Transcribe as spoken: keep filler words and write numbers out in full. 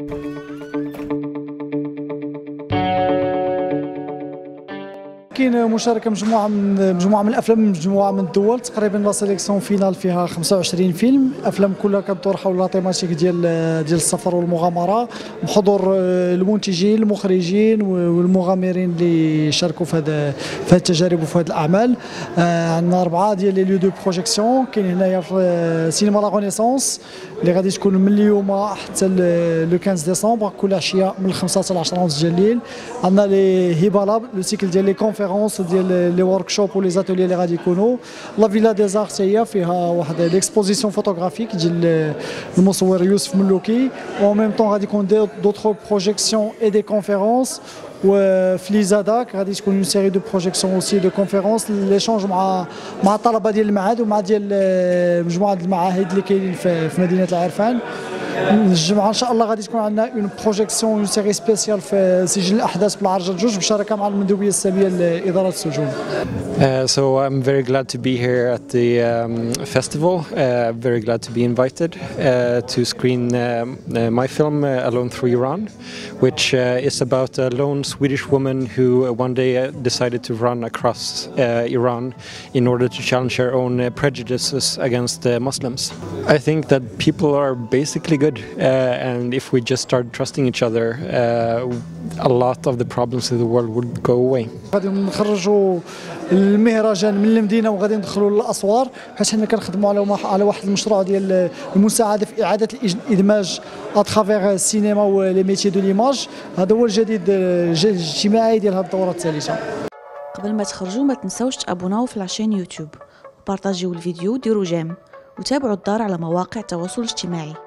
كاين مشاركه مجموعه من مجموعه من الافلام من مجموعه من الدول، تقريبا لا سيليكسيون فينال فيها خمسة وعشرين فيلم، افلام كلها كتدور حول لا تيماتيك ديال ديال السفر والمغامره، بحضور المنتجين المخرجين والمغامرين اللي شاركوا في هذا في هذه التجارب وفي هذه الاعمال. آه عندنا اربعه ديال لي ليو دو بروجيكسيون، كاين هنايا في سينما لا رينيسانس اللي غادي تكون من اليوم حتى لو خمسة ديسمبر كل عشيه من الخمسة حتى العشرة ونص ديال الليل. عندنا لي هيبالاب لو سيكل ديال لي كونفيرونس ديال لي ورك شوب ولي زاتولي اللي غادي يكونوا. لا فيلا دي زارت هي فيها واحد ليكسبوزيسيون فوتوغرافيك ديال المصور يوسف ملوكي، و ميم طون غادي يكون دوطخ بروجيكسيون اي دي كونفيرونس. وفي ليزاداك غادي تكون اون سيري دو بروجيكسيون اوسي دو كونفيرونس ليشونج مع مع الطلبه ديال المعهد ومع ديال مجموعه المعاهد اللي كاينين في مدينه العرفان. الجمعه ان شاء الله غادي تكون عندنا اون بروجيكسيون اون سيري سبيسيال في سجل الاحداث بالعرجه جوج بشراكه مع المندوبيه الساميه لاداره السجون. Uh, so I'm very glad to be here at the um, festival. Uh, very glad to be invited uh, to screen um, uh, my film uh, Alone Through Iran, which uh, is about a lone Swedish woman who uh, one day uh, decided to run across uh, Iran in order to challenge her own uh, prejudices against uh, Muslims. I think that people are basically good, uh, and if we just start trusting each other, uh, a lot of the problems in the world would go away. غادي نخرجوا المهرجان من المدينه وغادي ندخلوا للاسوار، حيت حنا كنخدموا على على واحد المشروع ديال المساعده في اعاده الادماج اترافيغ السينما ولي ميتي دو ليماج. هذا هو الجديد الاجتماعي ديال هذه الدوره الثالثه. قبل ما تخرجوا ما تنساوش تابوناو في لاشين يوتيوب وبارطاجيو الفيديو وديروا جيم وتابعوا الدار على مواقع التواصل الاجتماعي.